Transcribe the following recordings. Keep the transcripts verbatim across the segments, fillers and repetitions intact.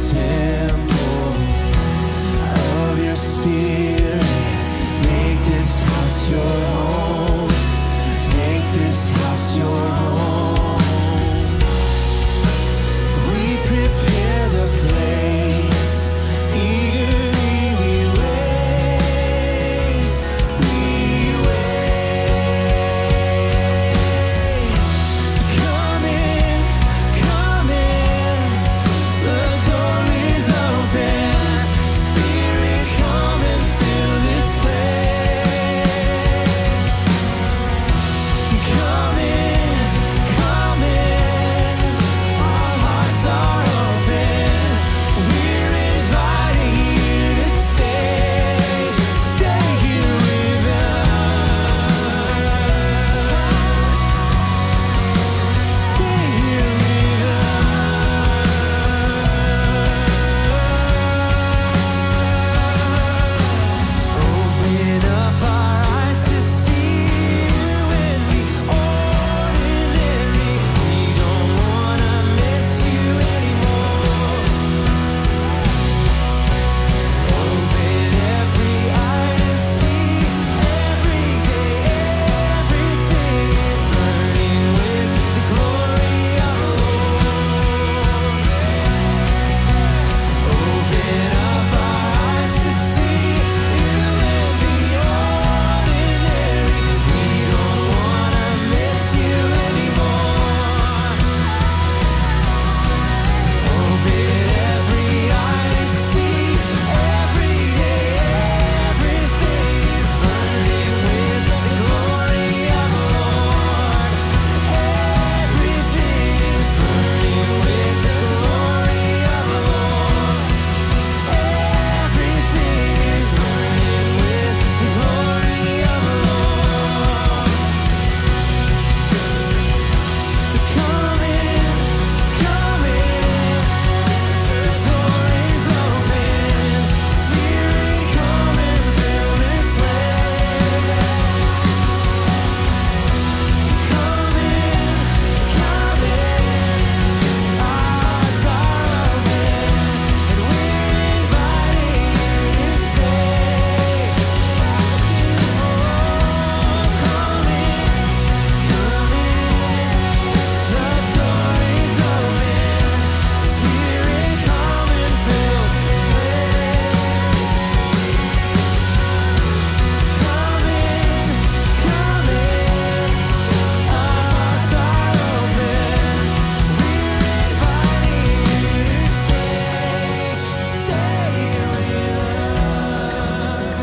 temple of your spirit. Make this house your home. Make this house your home. We prepare the place. Eagerly we wait. We wait. So come in, come in. The door is open. Spirit, come and fill this place. Come in, come in. Our hearts are open. We're inviting you to stay. Stay here with us. Stay here with us. Open up our eyes to see you in the ordinary. We don't wanna miss you anymore. Open every eye to see every day. Everything is burning with the glory of the Lord. Open up our eyes to see you in the ordinary. We don't wanna miss you anymore. Open every eye to see every day. Everything is burning with the glory of the Lord. Everything is burning with the glory of the Lord. Everything is burning with the glory of the Lord. So come in, come in. The door is open. Spirit, come and fill this place. Come in, come in. Our hearts are open, and we're inviting you to stay. Oh, come in, come in. The door is open. Spirit, come and fill this place. Come in, come in. Our hearts are open. We're inviting you to stay. Stay here with us.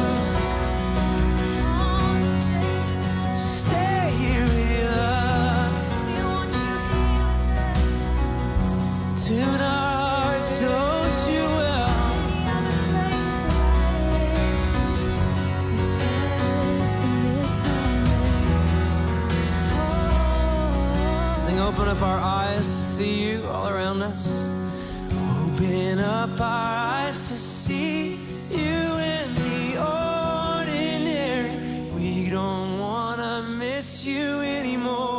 Stay here with us. Tune our hearts to host you well. Sing, open up our eyes to see you all around us. Open up our eyes to see you in the ordinary. We don't wanna miss you anymore.